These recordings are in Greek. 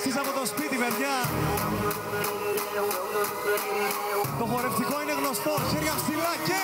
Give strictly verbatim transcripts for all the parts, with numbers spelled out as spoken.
Εσείς από το σπίτι, παιδιά. Το χορευτικό είναι γνωστό. Χέρια ψηλά και...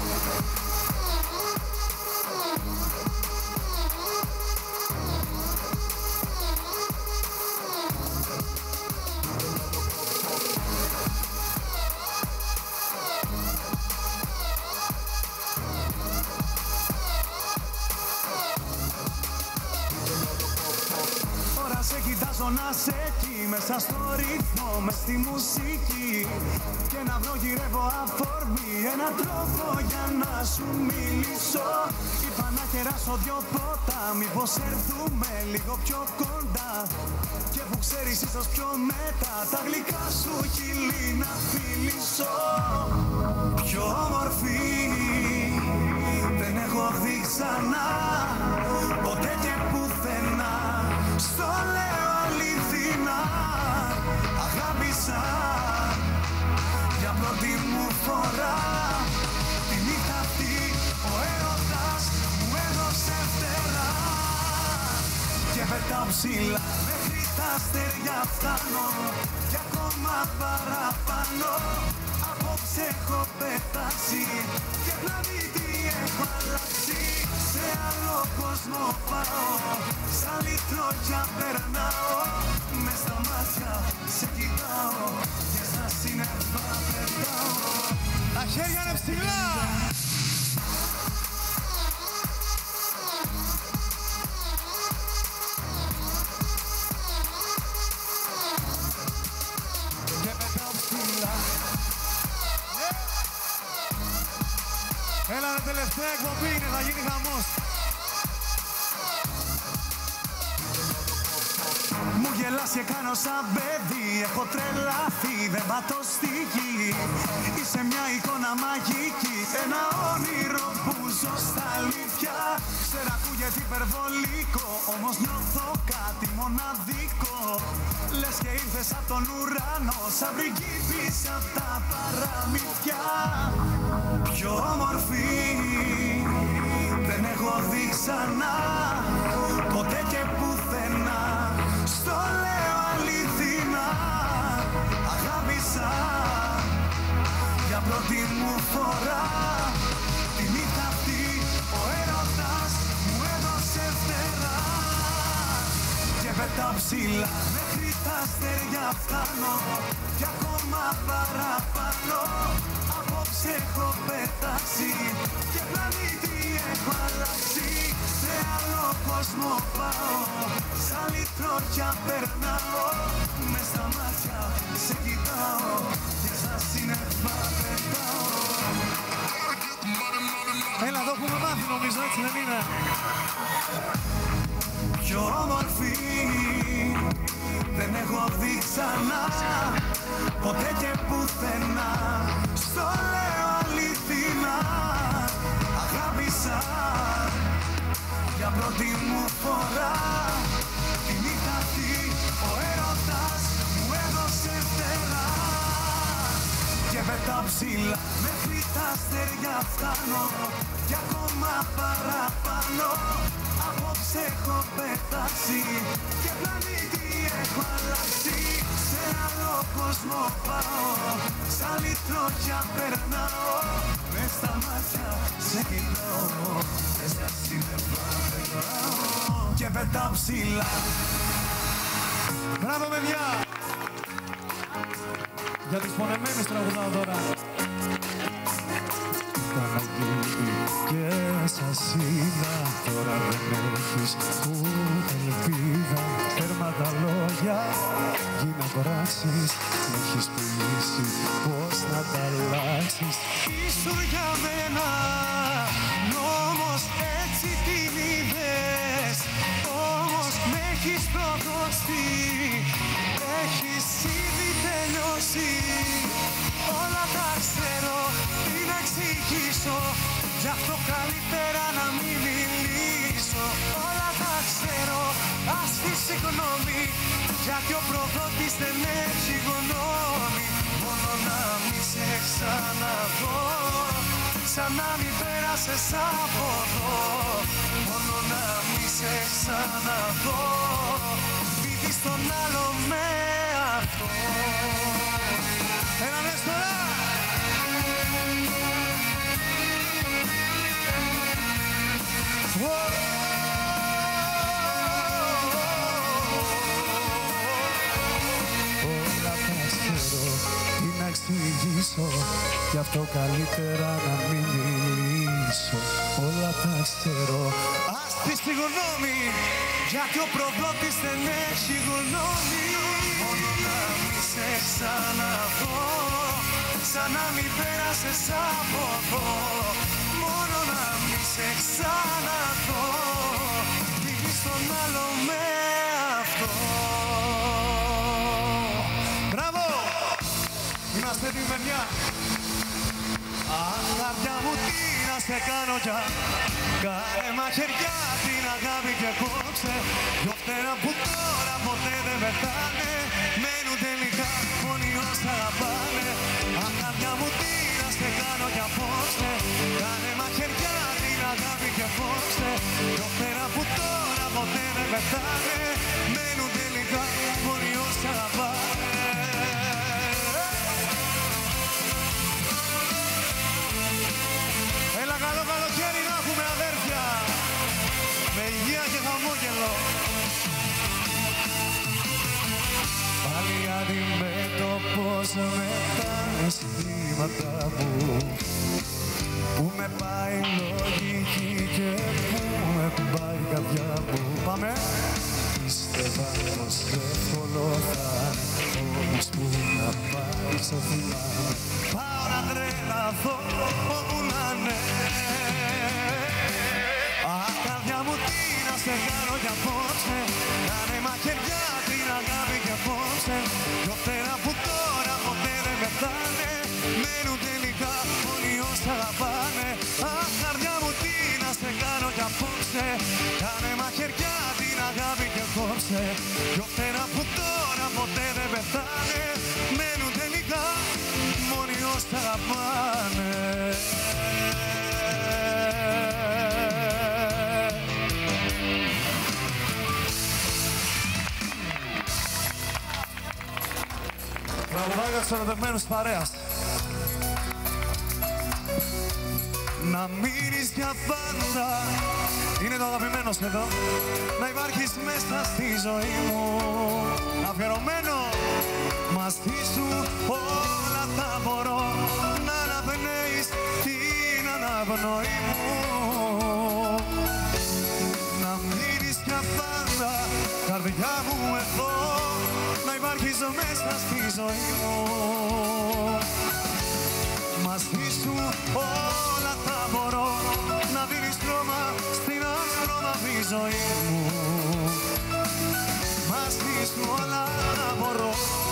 Σε κοιτάζω να σε εκεί, μέσα στο ρυθμό, μες στη μουσική. Και να βρω γυρεύω αφορμή, έναν τρόπο για να σου μιλήσω. Είπα να κεράσω δυο ποτά, μήπως έρθουμε λίγο πιο κοντά. Και που ξέρεις ίσως πιο μετά, τα γλυκά σου χείλη να φιλήσω. Πιο όμορφη δεν έχω δει ξανά, ποτέ και πουθενά. Στο λέω αληθινά, αγάπησα για πρώτη μου φορά. Τη νύχτα αυτή ο έρωτας μου έδωσε φτερά. Και πετάω ψηλά μέχρι τα αστέρια φτάνω, κι ακόμα παραπάνω. Απόψε έχω πετάξει και πλανήτη έχω αλλάξει. Σε άλλο κόσμο πάω, σαν λιτρόγια περνάω. Μες στα μάτια σε κοιτάω και στα σύννεφα πετάω. Τα χέρια είναι ψηλά! Και πετάω ψηλά. Έλα ρε, τελευταία εκπομπή είναι, θα γίνει χαμός. Μου γελάς και κάνω σαν παιδί, έχω τρελαθεί, δεν πατώ στη γη. Είσαι μια εικόνα μαγική, ένα όνειρο που ζω στα αλήθεια. Ξέρω ακούγεται υπερβολικό, όμως νιώθω κάτι μοναδικό. Λες και ήρθες απ' τον ουρανό, σαν πριγκίπης απ' τα παραμύθια. Πιο όμορφη δεν έχω δει ξανά, ποτέ και πουθενά. Στο λέω αληθινά, αγάπησα για πρώτη μου φορά. Τη νύχτα αυτή ο έρωτας μου έδωσε φτερά. Και πετάω ψηλά μέχρι τα αστέρια φτάνω, κι ακόμα παραπάνω. Απόψε έχω πετάξει και πλανήτη έχω αλλάξει. Σε άλλο κόσμο πάω, σαν λιτρόγια περνάω. Μες στα μάτια σε κοιτάω και στα σύννεφα πετάω. Έλα, εδώ έχουμε μάθει νομίζω, έτσι δεν είναι? Πιο όμορφη δεν έχω δει ξανά, ποτέ και πουθενά. Στο λέω αληθινά, αγάπησα για πρώτη μου φορά. Τη νύχτα αυτή ο έρωτας μου έδωσε φτερά. Και πετάω ψηλά μέχρι τα αστέρια φτάνω, κι ακόμα παραπάνω. Απόψε έχω πετάξει και πλανήτη έχω αλλάξει. Σε άλλο κόσμο πάω, σαν λιτρόγια περνάω. Μες στα μάτια σε κοιτάω και στα σύννεφα πετάω. Και πετάω ψηλά. Μπράβο παιδιά! Για τους πονεμένους τραγουδάω τώρα. Και σας είδα, τώρα δεν έχεις ούτε ελπίδα. Τέρμα τα λόγια, γίνα πράξεις. Μ' έχεις πουλήσει, πώς να τα αλλάξεις. Ήσουν για μένα νόμος, έτσι την είδες. Όμως μ' έχεις προδώσει, έχεις ήδη τελειώσει. Όλα τα ξέρω, τι να εξηγήσω, γι' αυτό καλύτερα να μην μιλήσω. Όλα τα ξέρω, ας τη συγγνώμη, γιατί ο προδότης δεν έχει γνώμη. Μόνο να μη σε ξαναδώ, σαν να μην πέρασες από εδώ. Μόνο να μη σε ξαναδώ, δεις τον άλλο με αυτό. Έλα λες τώρα. Όλα τα ξέρω, τι να εξηγήσω, γι' αυτό καλύτερα να μην μιλήσω. Όλα τα ξέρω. Ας πεις τη γνώμη, γιατί ο προδότης δεν έχει γνώμη. Μόνο να μη σε ξαναδώ, σαν να μην πέρασες από εδώ. Μόνο να μη σε ξαναδώ, δείχνεις τον άλλο με αυτό. Μπράβο! Είμαστε την παιδιά. Αχ, καρδιά μου, τι να σε κάνω κι αν. Κάνε μαχαιριά την αγάπη και κόψε. Δυο φτερά που τώρα ποτέ δεν πεθάνε, μένουν τελικά μόνοι όσοι αγαπάνε. Αχ, καρδιά μου, τι να σε κάνω κι απόψε. Κάνε μαχαιριά την αγάπη και κόψε. Δυο φτερά που τώρα ποτέ δεν πεθάνε, μένουν τελικά μόνοι όσοι αγαπάνε. Έλα καλό καλοκαίρι να έχουμε αδέρφια, με υγεία και χαμόγελο. Πάλι αντιμέτωπος με τα αισθήματα μου, που με πάει λογική και που με πάει η καρδιά μου. Πάμε! Πίστευα πως εύκολο θα είναι, όμως που να πάει στο θυμάμαι. Πάω να τρελαθώ όπου να είναι. Αχ, καρδιά μου, τι να σε κάνω κι απόψε. Κάνε μαχαιριά την αγάπη κι απόψε. Δυο φτερά που τώρα ποτέ δεν πεθάνε, μένουν τελικά όλοι όσοι αγαπάνε. Αχ, καρδιά μου, τι να σε κάνω κι απόψε. Κάνε μαχαιριά την αγάπη και κόψε. Δυο φτερά που τώρα ποτέ δεν πεθάνε, μένουν τελικά μόνοι όσοι αγαπάνε. Τραγουδάκια στους ερωτευμένους παρέας. Να μείνεις για πάντα, είναι το αγαπημένο εδώ. Να υπάρχεις μέσα στη ζωή μου, αφιερωμένο. Μαζί σου όλα τα μπορώ, να αναπνέεις την αναπνοή μου. Να μείνεις για πάντα, καρδιά μου εδώ, να υπάρχεις μέσα στη ζωή μου. Μαζί σου όλα τα μπορώ, να δίνεις χρώμα στην αστρόμαυρη ζωή μου. Μαζί σου όλα τα μπορώ.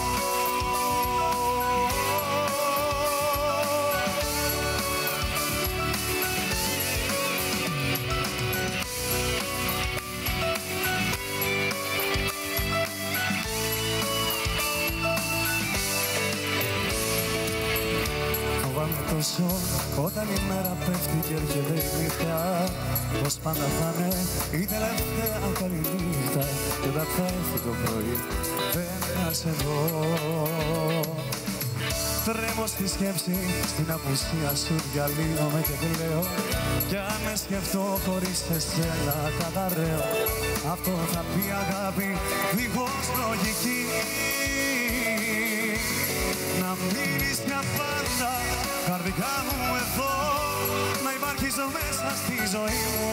Τόσο όταν η μέρα πέφτει και έρχεται η νύχτα, πως πάντα θα είναι η τελευταία καλή νύχτα. Και όταν θα έρθει το πρωί δεν θα σε δω. Τρέμω στη σκέψη, στην απουσία σου διαλύομαι και κλαίω. Κι αν με σκεφτώ χωρίς εσένα καταραίω. Αυτό θα πει αγάπη δίχως λογική. Να μείνεις για πάντα, καρδιά μου εδώ, να υπάρχεις μέσα στη ζωή μου.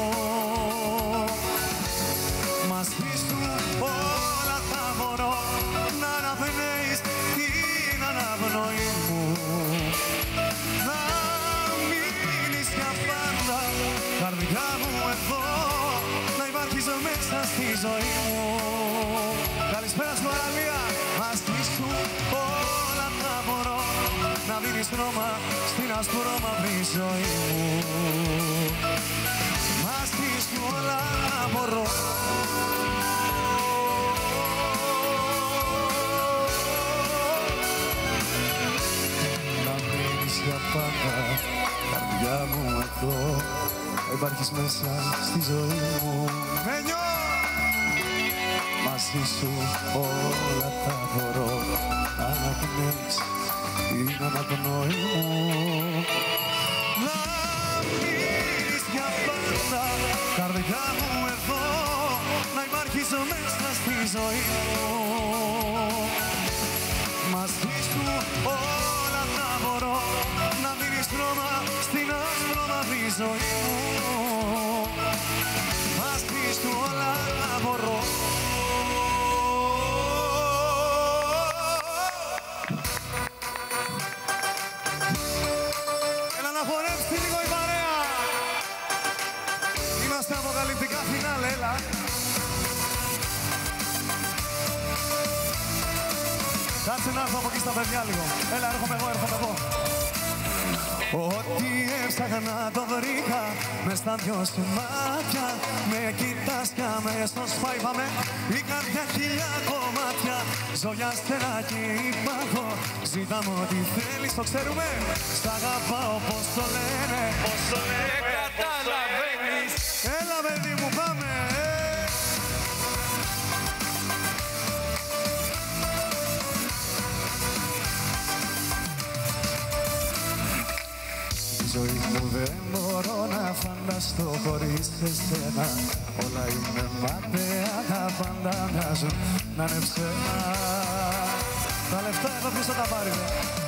Μαζί σου όλα τα μπορώ, να αναπνέεις την αναπνοή μου. Να μείνεις για πάντα, καρδιά μου εδώ, να υπάρχεις μέσα στη ζωή μου. Καλησπέρα στην παραλία, μαζί σου όλα τα μπορώ, να δίνεις χρώμα στην ασπρόμαυρη ζωή μου. Μαζί σου όλα μπορώ. Να μείνεις για πάντα, καρδιά μου εδώ, υπάρχεις μέσα στη ζωή μου. Μένιο! μαζί σου όλα τα μπορώ. Αναπνέεις, είναι αναπνοή μου. Να μείνεις για πάντα, καρδιά μου εδώ, να υπάρχεις μέσα στη ζωή μου. Μαζί σου όλα τα μπορώ, να μείνεις χρώμα στην άσπρομαύρη ζωή μου. Μαζί σου όλα τα μπορώ. Έλα να χορέψει λίγο η παρέα. Είμαστε αποκαλυπτικά φινάλε, έλα. Κάτσε να έρθω από εκεί στα παιδιά λίγο. Έλα, έρχομαι εγώ, έρχομαι εγώ. Ό,τι έψαχνα το βρήκα μες στα δυο σου μάτια. Με κοιτάς κι αμέσως φάιβαμε η καρδιά χίλια κομμάτια. Ζω για στενά και υπάρχω, ζητάμε ό,τι θέλεις, το ξέρουμε. Σ' αγαπάω, πώς το λένε, πώς το λένε, καταλαβαίνεις. Έλα παιδί μου, πάμε. Ζωή μου δεν μπορώ να φανταστώ χωρίς εσένα. Όλα είναι μάταια, τα πάντα μοιάζουν να είναι ψέμα. Τα λεφτά εδώ πίσω τα πάρετε.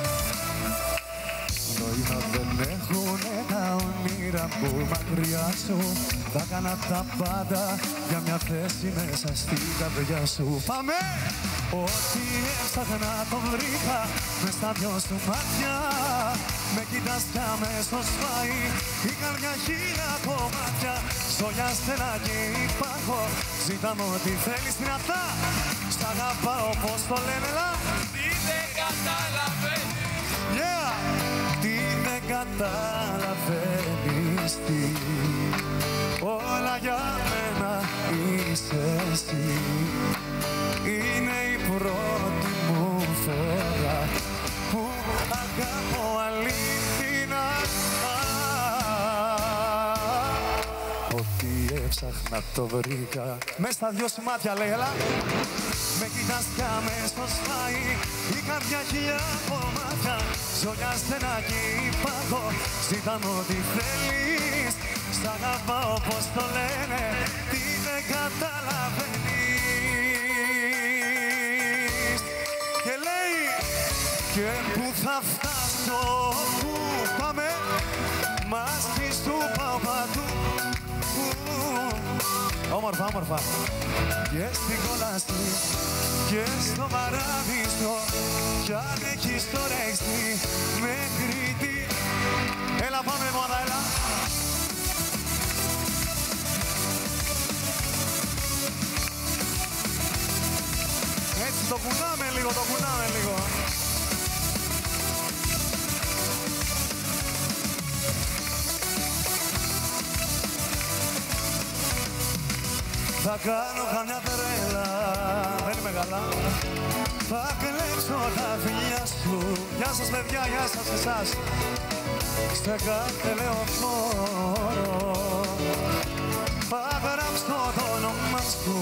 Νόημα δεν έχουνε τα όνειρα που μακριά σου. Θα κάνα τα πάντα για μια θέση μέσα στην καρδιά σου. Πάμε! Ό,τι έψαχνα το βρήκα μες στα δυο σου μάτια. Με κοιτάς κι αμέσως πάει η καρδιά χίλια κομμάτια. Ζω για στενά και υπάρχω, ζητάμε ό,τι θέλεις δυνατά. Σ' αγαπάω, πώς το λένε, λα. Τι δεν καταλαβαίνεις. Yeah! Τι δεν καταλαβαίνεις, τι. Όλα για μένα είσαι εσύ. Είναι η πρώτη μου φορά που αγαπώ αλήθινα. Ό,τι έψαχνα το βρήκα μες στα δυο σου μάτια, λέει, έλα. Με κοιτάς κι αμέσως πάει η καρδιά χιλιά κομμάτια. Ζω για στενά και υπάρχω, ζητάμε ό,τι θέλεις. Σ' αγαπάω, πώς το λένε, τι δεν καταλαβαίνεις. Και λέει, και που θα φτάσω, που πάμε, μαζί σου πάω παντού. Όμορφα, όμορφα. Και στην κόλαση και στο παράδεισο, κι αν έχεις το ρέξι με Κρήτη. Έλα πάμε μόνα, έλα. Έτσι το κουνάμε λίγο, το κουνάμε λίγο. Θα κάνω καμιά τρέλα, δεν είμαι καλά. Θα κλέψω τα φιλιά σου. Γεια σας παιδιά, γεια σας εσάς. Σε κάθε λεωφόρο θα γράψω το όνομα σου.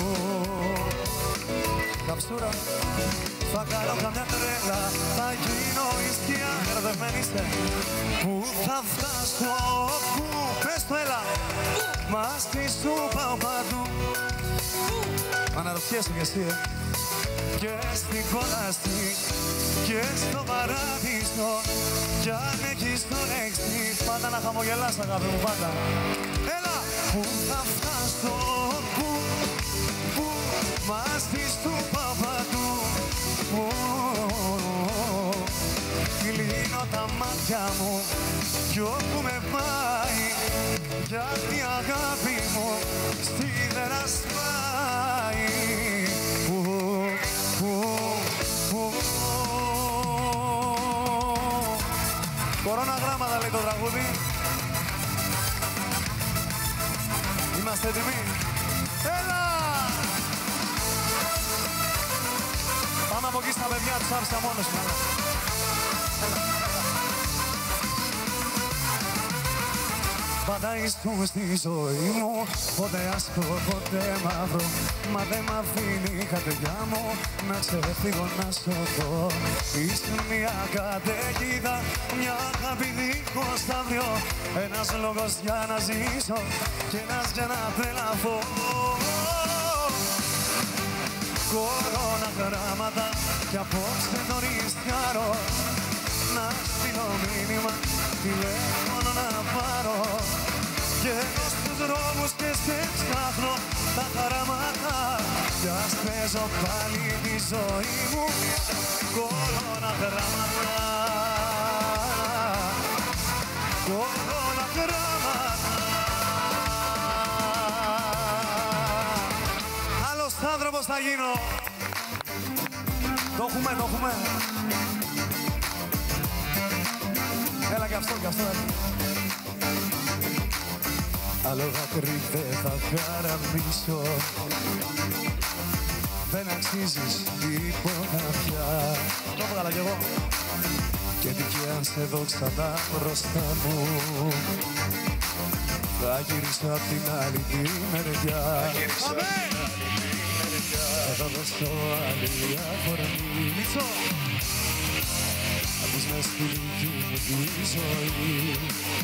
Καψούρα. Θα κάνω καμιά τρέλα, θα γίνω η σκιά. Μπερδεμένη είστε. Πού θα φτάσω, πού, πες το έλα. Μαζί σου πάω παντού. Αναρωτιέσαι κι εσύ, ε. Και στην κόλαση και στο παράδεισο, κι αν έχεις το έξι, πάντα να χαμογελάς αγάπη μου, πάντα. Έλα! Πού θα φτάσω, πού, πού, μαζί σου πάω παντού. Πού, κλείνω τα μάτια μου κι όπου με πάει, γιατί η αγάπη μου σίδερα σπάει. Που, που, που. Κορώνα γράμματα λέει το τραγούδι. Είμαστε έτοιμοι. Έλα! Πάμε από εκεί στα παιδιά, τους άφησα μόνος μου. πάντα ήσουν στη ζωή μου. Ποτέ άσπρο, ποτέ μαύρο, μα δεν μ' αφήνει η καρδιά μου να ξεφύγω να σωθώ. Είσαι μια καταιγίδα, μια αγάπη δίχως αύριο, ένας λόγος για να ζήσω και ένας για να τρελαθώ. Κορώνα γράμματα κι απόψε το ρισκάρω, να στείλω μήνυμα, τηλέφωνο να πάρω. Και εδώ στους δρόμους και σε ψάχνω τα χαράματα, κι ας παίζω πάλι τη ζωή μου κορώνα γράμματα. Κορώνα γράμματα. Άλλος άνθρωπος θα γίνω. Το έχουμε, το έχουμε. Έλα κι αυτό, κι αυτό. Άλλο δάκρυ δεν θα χαραμίσω, δεν αξίζεις τίποτα πια. Το έβγαλα κι εγώ. Και τι κι αν σε δω ξανά μπροστά μου, θα γυρίσω απ' την άλλη τη μεριά. Θα δώσω άλλη αφορμή να μπεις μες στη δική μου τη ζωή.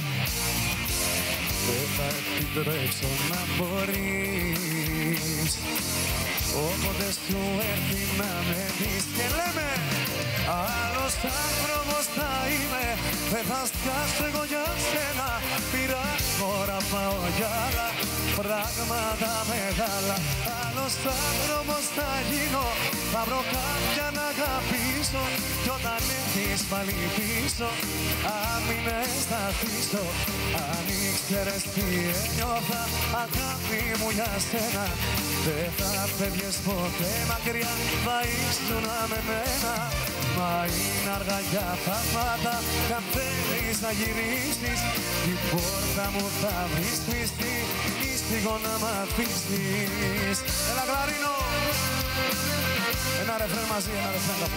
Δεν θα επιτρέψω να μπορείς όποτε σου έρθει να με δεις. Και λέμε άλλος άνθρωπος θα είμαι, δεν θα σκάσω εγώ για σένα. Πήρα τώρα πάω για άλλα πράγματα μεγάλα. Άλλος άνθρωπος θα γίνω, θα βρω κάποια να αγαπήσω. Κι όταν έρθεις πάλι πίσω, άμυνες θα αφήσω. Αν ήξερες τι ένιωθα αγάπη μου για σένα, δεν θα φεύγες ποτέ μακριά, θα ήσουν με μένα. Μα είναι αργά για θαύματα, κι αν θέλεις να γυρίσεις, την πόρτα μου θα βρεις κλειστή, ήσυχο να μ' αφήσεις. Έλα κλαρίνο! Ένα ρεφρέν μαζί, ένα ρεφρέν κάπου.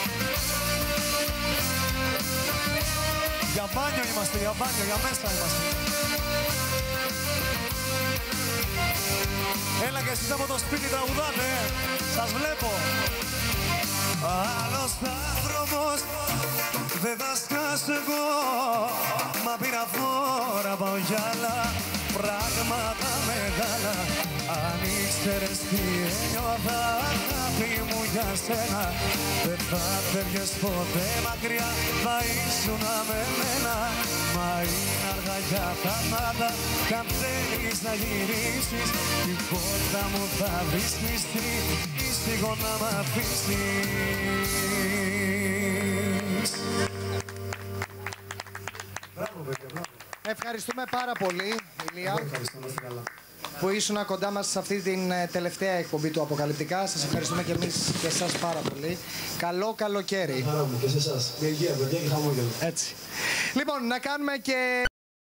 Για μπάνιο είμαστε, για μπάνιο, για μέσα είμαστε. Έλα και εσείς από το σπίτι τραγουδάτε, σας βλέπω. Άλλος άνθρωπος δεν θα σκάσω εγώ, μα πήρα φόρα πάω για άλλα πράγματα μεγάλα. Αν ήξερες τι ένιωθα αγάπη μου για σένα, δεν θα φεύγες ποτέ μακριά, θα ήσουν με μένα. Μα είναι αργά για θαύματα, κι αν θέλεις να γυρίσεις, την πόρτα μου θα βρεις κλειστή, ήσυχο να μ' αφήσεις. Μπράβο, παιδιά, μπράβο. Ευχαριστούμε πάρα πολύ, Ηλία, ευχαριστούμε, που ήσουν κοντά μας σε αυτή την τελευταία εκπομπή του Αποκαλυπτικά. Σας ευχαριστούμε και εμείς και εσάς πάρα πολύ. Καλό καλοκαίρι. Χαρά μου και σε εσάς. Με υγεία, παιδιά, και χαμόγελο. Έτσι. Λοιπόν, να κάνουμε και...